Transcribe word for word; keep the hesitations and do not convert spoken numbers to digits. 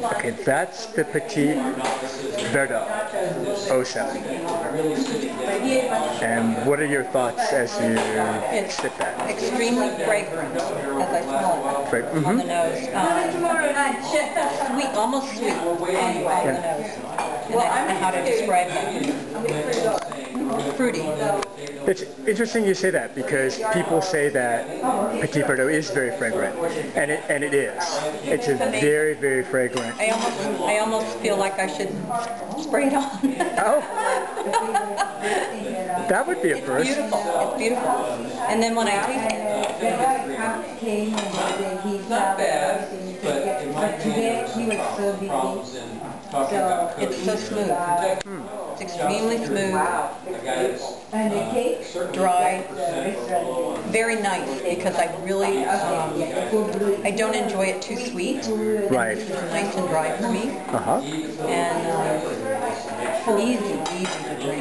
Okay, that's the Petit Verdot oh seven. And what are your thoughts as you it's sip that? Extremely fragrant, as I smell it, Fra- mm-hmm. on the nose. Um, sweet, almost sweet on, on yeah. the nose. And I don't know how to describe that. Fruity. It's interesting you say that, because people say that Petit Verdot is very fragrant, and it and it is. It's a very very fragrant. I almost I almost feel like I should spray it on. Oh, that would be a It's first. beautiful. It's beautiful. And then when I taste it, not bad, but today he was so busy. so it's so smooth. Hmm. It's extremely smooth, And the cake? dry, very nice, because I really, um, I don't enjoy it too sweet. Right. It's nice and dry for me. Uh huh. And um, easy, easy to drink.